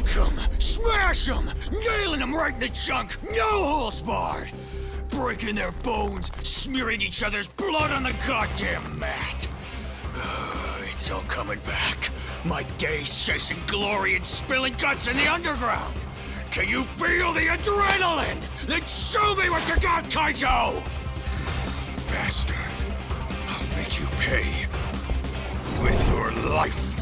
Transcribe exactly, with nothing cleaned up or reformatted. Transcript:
Dunk 'em! Smash 'em! Nailing 'em right in the junk! No holds barred! Breaking their bones, smearing each other's blood on the goddamn mat! It's all coming back. My days chasing glory and spilling guts in the underground! Can you feel the adrenaline? Then show me what you got, Kaito! Bastard. I'll make you pay. With your life.